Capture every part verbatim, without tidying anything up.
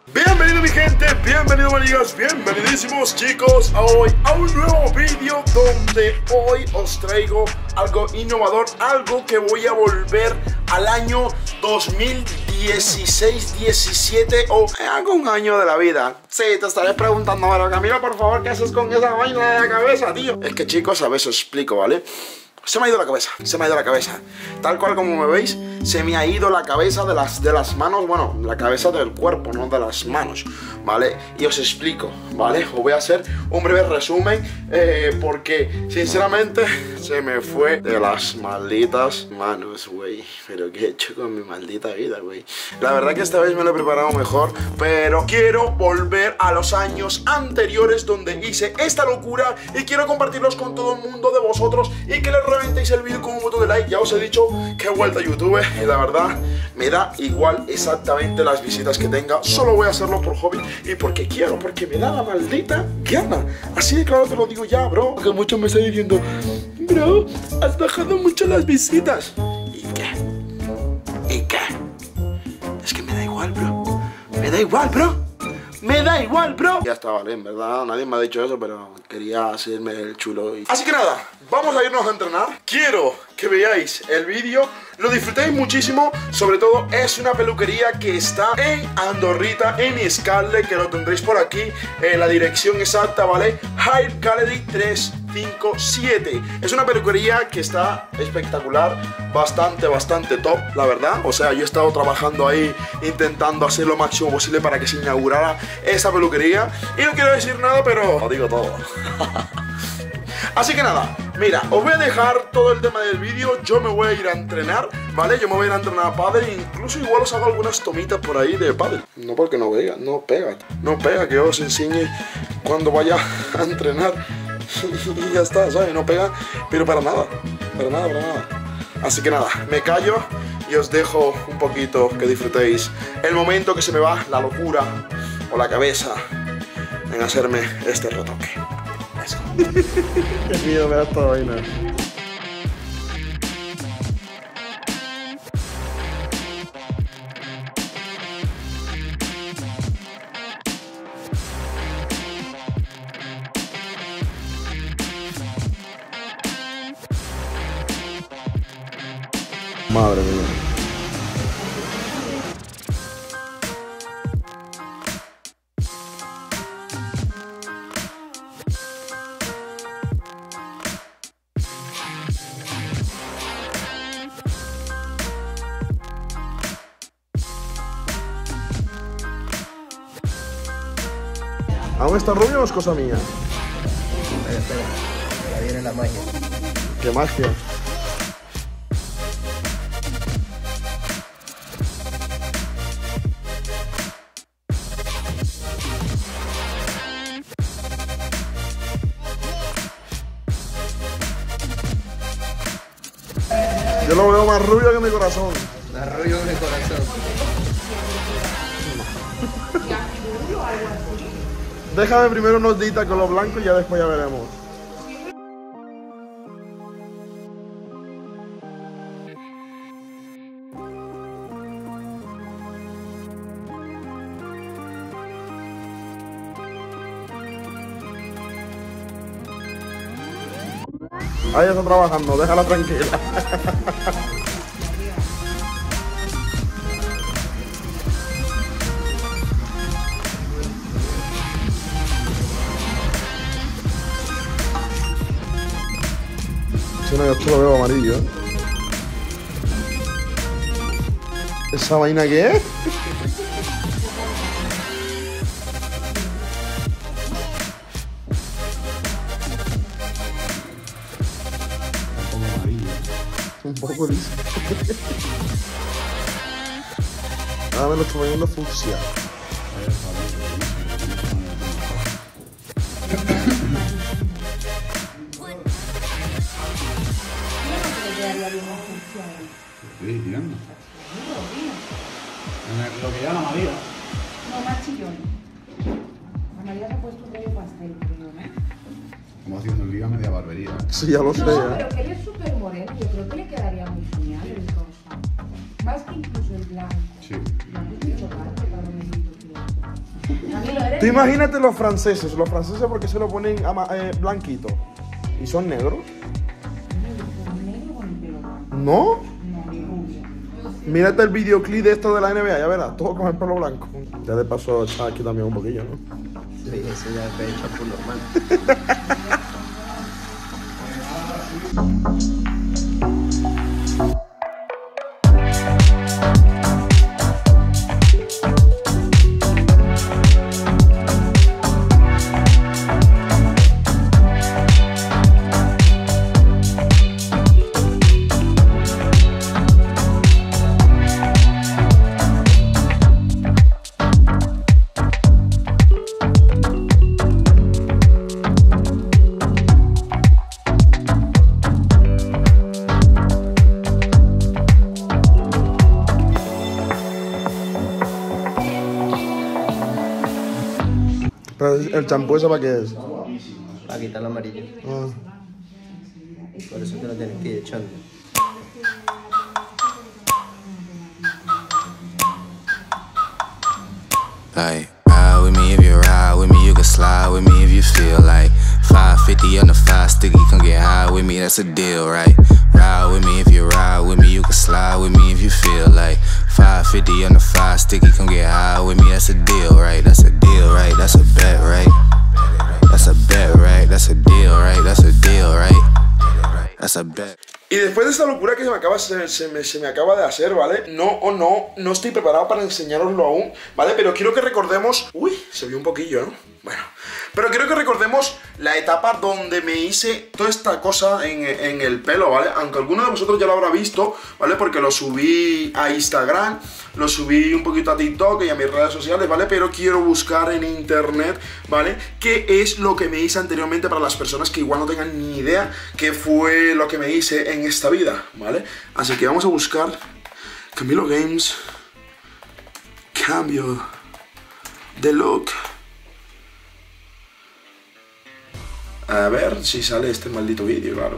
Bienvenido mi gente, bienvenido amigas, bienvenidísimos chicos a hoy a un nuevo vídeo donde hoy os traigo algo innovador, algo que voy a volver al año dos mil dieciséis diecisiete o algún año de la vida. Sí, te estaré preguntando, pero Camilo, por favor, ¿qué haces con esa vaina de la cabeza, tío? Es que chicos, a ver, os explico, ¿vale? Se me ha ido la cabeza, se me ha ido la cabeza. Tal cual como me veis, se me ha ido la cabeza de las, de las manos. Bueno, la cabeza del cuerpo, no de las manos, ¿vale? Y os explico, ¿vale? Os voy a hacer un breve resumen eh, porque, sinceramente, se me fue de las malditas manos, güey. Pero ¿qué he hecho con mi maldita vida, güey? La verdad que esta vez me lo he preparado mejor, pero quiero volver a los años anteriores donde hice esta locura y quiero compartirlos con todo el mundo de vosotros y que les reventéis el vídeo con un botón de like. Ya os he dicho que he vuelto a YouTube y la verdad me da igual exactamente las visitas que tenga. Solo voy a hacerlo por hobby y porque quiero, porque me da la maldita gana. Así de claro te lo digo ya, bro. Que muchos me están diciendo, bro, has bajado mucho las visitas. ¿Y qué? ¿Y qué? Es que me da igual, bro. Me da igual, bro. Me da igual, bro. Ya está, vale, en verdad, nadie me ha dicho eso, pero quería hacerme el chulo y... Así que nada, vamos a irnos a entrenar. Quiero que veáis el vídeo, lo disfrutéis muchísimo. Sobre todo es una peluquería que está en Andorrita, en Escalde, que lo tendréis por aquí, en la dirección exacta, ¿vale? Hair Gallery trescientos cincuenta y siete. Es una peluquería que está espectacular, bastante, bastante top, la verdad. O sea, yo he estado trabajando ahí, intentando hacer lo máximo posible para que se inaugurara esa peluquería. Y no quiero decir nada, pero lo digo todo. Así que nada, mira, os voy a dejar todo el tema del vídeo. Yo me voy a ir a entrenar, ¿vale? Yo me voy a ir a entrenar a pádel. Incluso igual os hago algunas tomitas por ahí de pádel. No porque no pega, no pega. No pega, que os enseñe cuando vaya a entrenar. Y ya está, ¿sabes? No pega, pero para nada. Para nada, para nada. Así que nada, me callo y os dejo un poquito que disfrutéis el momento que se me va la locura o la cabeza en hacerme este retoque. Qué miedo me da esta vaina. Madre mía. ¿Aún está rubio o es cosa mía? Espera, espera, ya viene la magia. ¿Qué magia? Yo lo veo más rubio que mi corazón. Más rubio que mi corazón. Déjame primero unos días con los blancos y ya después ya veremos. Ahí está trabajando, déjala tranquila. Si no, yo esto lo veo amarillo. ¿Esa vaina qué es? Un poco liso. Ahora me lo estoy poniendo fucsia. Sí, tirando. Lo que llama María. No, más chillón. A María le ha puesto un medio pastel, creo, ¿no? Estamos haciendo el día media barbería. Sí, ya lo sé. No, ¿eh? pero que él es súper moreno. Yo creo que le quedaría muy genial el rosa. Más que incluso el blanco. Sí. El blanco es muy chocante para un negrito, tío. Tú imagínate los franceses. Los franceses, ¿por qué se lo ponen ama- eh, blanquito? ¿Y son negros? ¿No? Mírate el videoclip de esto de la N B A, ya verás, todo con el pelo blanco. Ya de paso está aquí también un poquillo, ¿no? Sí, eso ya es champú normal. Pero el champú, ¿eso para qué es? Para quitar el amarillo. Ah. Por eso te lo tienes que ir echando. Like, ride with me if you ride with me, you can slide with me if you feel like five fifty on the five sticky, come get high with me, that's a deal, right? Ride with me if you ride with me, you can slide with me if you feel like five fifty on the five sticky, come get high with me, that's a deal, right? That's a deal, right? That's a bet, right? That's a bet, right? That's a deal, right? That's a deal, right? That's a bet. Y después de esta locura que se me acaba, se, se, me, se me acaba de hacer, ¿vale? No o no, no estoy preparado para enseñaroslo aún, ¿vale? Pero quiero que recordemos... Uy, se vio un poquillo, ¿no? Bueno, pero quiero que recordemos la etapa donde me hice toda esta cosa en, en el pelo, ¿vale? Aunque alguno de vosotros ya lo habrá visto, ¿vale? Porque lo subí a Instagram, lo subí un poquito a TikTok y a mis redes sociales, ¿vale? Pero quiero buscar en internet, ¿vale? ¿Qué es lo que me hice anteriormente para las personas que igual no tengan ni idea qué fue lo que me hice en esta vida, ¿vale? Así que vamos a buscar Camilo Games, cambio de look. A ver si sale este maldito vídeo, claro.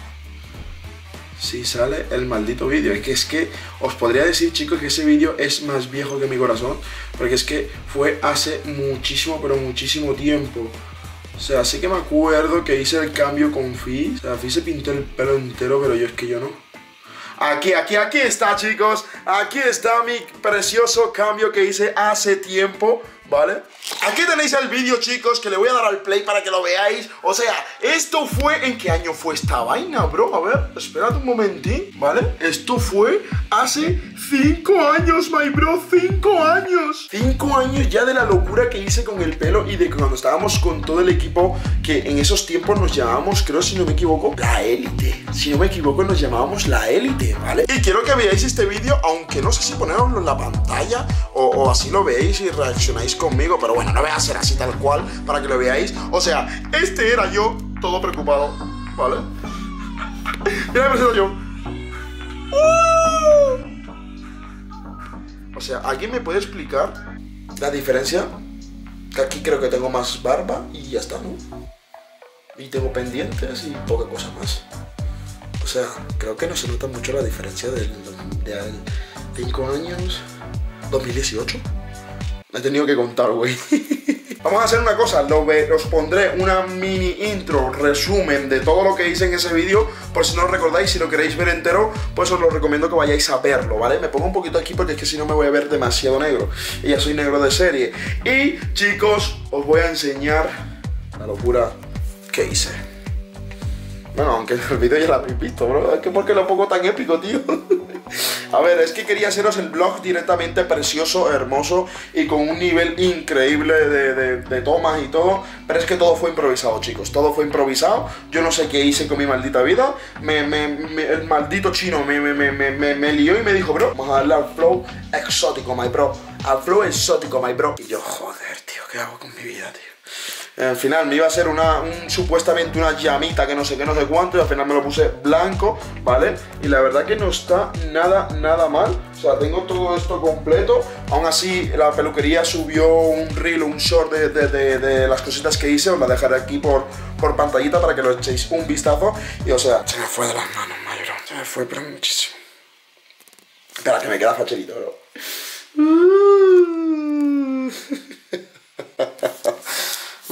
Si sale el maldito vídeo. Es que es que os podría decir, chicos, que ese vídeo es más viejo que mi corazón. Porque es que fue hace muchísimo, pero muchísimo tiempo. O sea, sí que me acuerdo que hice el cambio con Fi. O sea, Fi se pintó el pelo entero, pero yo es que yo no. Aquí, aquí, aquí está, chicos. Aquí está mi precioso cambio que hice hace tiempo, ¿vale? Aquí tenéis el vídeo, chicos, que le voy a dar al play para que lo veáis. O sea, esto fue... ¿En qué año fue esta vaina, bro? A ver, espérate un momentín, ¿vale? Esto fue hace cinco años, my bro, cinco años. Cinco años ya de la locura que hice con el pelo y de cuando estábamos con todo el equipo, que en esos tiempos nos llamábamos, creo, si no me equivoco, la élite. Si no me equivoco, nos llamábamos la élite, ¿vale? Y quiero que veáis este vídeo, aunque no sé si poneroslo en la pantalla o, o así lo veis y reaccionáis conmigo, pero bueno, no voy a hacer así tal cual para que lo veáis. O sea, este era yo, todo preocupado, ¿vale? Mira, me presento yo. ¡Uh! O sea, ¿alguien me puede explicar la diferencia? Que aquí creo que tengo más barba y ya está, ¿no? Y tengo pendientes y poca cosa más. O sea, creo que no se nota mucho la diferencia del, de cinco años, dos mil dieciocho. He tenido que contar, güey. Vamos a hacer una cosa, lo ve, os pondré una mini intro, resumen de todo lo que hice en ese vídeo. Por si no lo recordáis, si lo queréis ver entero, pues os lo recomiendo que vayáis a verlo, ¿vale? Me pongo un poquito aquí porque es que si no me voy a ver demasiado negro. Y ya soy negro de serie. Y, chicos, os voy a enseñar la locura que hice. Bueno, aunque el vídeo ya lo habéis visto, bro. Es que ¿por qué lo pongo tan épico, tío? A ver, es que quería haceros el vlog directamente precioso, hermoso y con un nivel increíble de, de, de tomas y todo. Pero es que todo fue improvisado, chicos. Todo fue improvisado. Yo no sé qué hice con mi maldita vida. Me, me, me, el maldito chino me, me, me, me, me, me lió y me dijo, bro, vamos a darle al flow exótico, my bro. Al flow exótico, my bro. Y yo, joder, tío, ¿qué hago con mi vida, tío? Al final me iba a hacer una, un, supuestamente una llamita que no sé qué, no sé cuánto, y al final me lo puse blanco, ¿vale? Y la verdad que no está nada, nada mal. O sea, tengo todo esto completo. Aún así, la peluquería subió un reel, un short de, de, de, de las cositas que hice. Os la dejaré aquí por, por pantallita para que lo echéis un vistazo. Y o sea, se me fue de las manos, mayor. Se me fue, pero muchísimo. Espera, que me queda facherito, bro.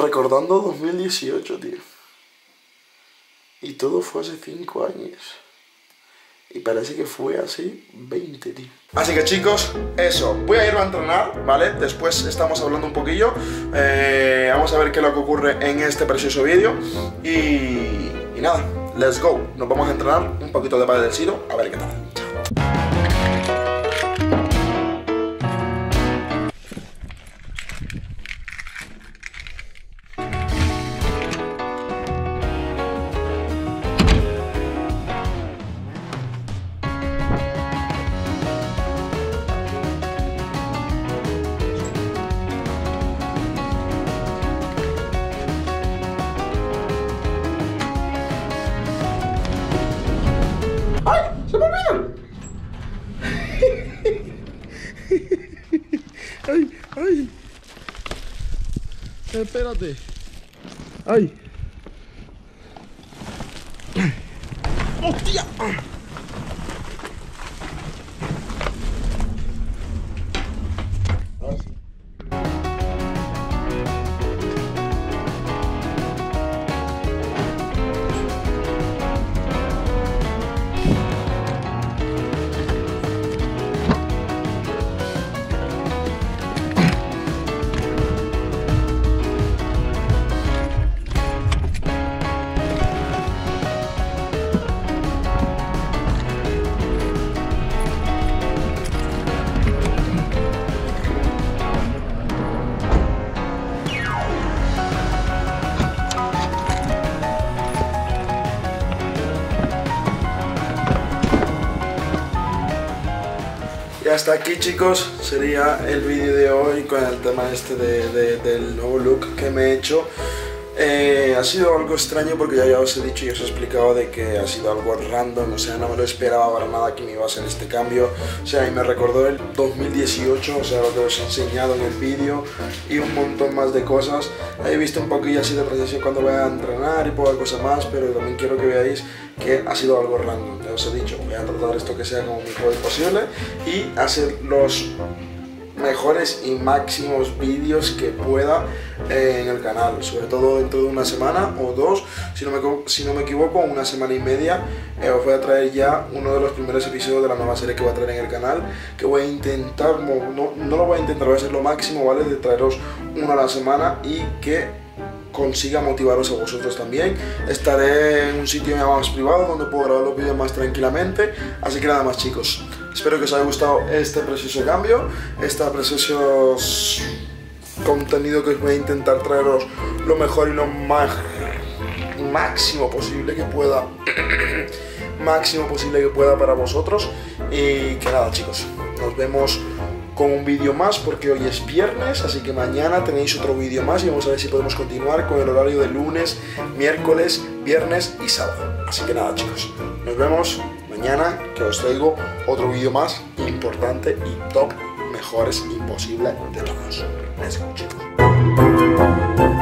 Recordando dos mil dieciocho, tío. Y todo fue hace cinco años. Y parece que fue así veinte, tío. Así que chicos, eso. Voy a irme a entrenar, ¿vale? Después estamos hablando un poquillo. Eh, vamos a ver qué es lo que ocurre en este precioso vídeo. Y, y nada, let's go. Nos vamos a entrenar un poquito de Padel del Siro. A ver qué tal. ¡Ay! ¡Se me olvidó! ¡Ay! ¡Ay! Espérate. ¡Ay! ¡Hostia! Y hasta aquí, chicos, sería el vídeo de hoy con el tema este de, de, del nuevo look que me he hecho. Eh, ha sido algo extraño porque ya, ya os he dicho y os he explicado de que ha sido algo random, o sea, no me lo esperaba para nada que me iba a hacer este cambio. O sea, y me recordó el dos mil dieciocho, o sea, lo que os he enseñado en el vídeo y un montón más de cosas. He visto un poquillo así de precisión cuando voy a entrenar y poca cosa más, pero también quiero que veáis que ha sido algo random. Ya os he dicho, voy a tratar esto que sea como mejor posible y hacer los mejores y máximos vídeos que pueda eh, en el canal, sobre todo dentro de una semana o dos, si no me, si no me equivoco, una semana y media. Eh, os voy a traer ya uno de los primeros episodios de la nueva serie que voy a traer en el canal, que voy a intentar, no, no, no lo voy a intentar, voy a hacer lo máximo, ¿vale? De traeros uno a la semana y que consiga motivaros a vosotros también. Estaré en un sitio más privado donde puedo grabar los vídeos más tranquilamente. Así que nada más, chicos, espero que os haya gustado este precioso cambio, este precioso contenido que os voy a intentar traeros lo mejor y lo más máximo posible que pueda máximo posible que pueda para vosotros. Y que nada, chicos, nos vemos con un vídeo más porque hoy es viernes, así que mañana tenéis otro vídeo más y vamos a ver si podemos continuar con el horario de lunes, miércoles, viernes y sábado. Así que nada, chicos, nos vemos mañana, que os traigo otro vídeo más importante y top, mejores imposible de todos. Let's go, chicos.